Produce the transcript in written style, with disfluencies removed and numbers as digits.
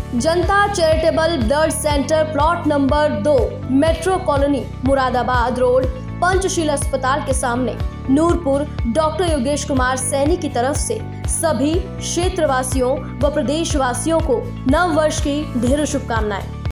जनता charitable blood centre, plot number 2, metro colony, Moradabad road, Panchsheel अस्पताल के सामने, नूरपुर। डॉक्टर योगेश कुमार सैनी की तरफ से सभी क्षेत्रवासियों व प्रदेशवासियों को नव वर्ष की ढेरों शुभकामनाएं।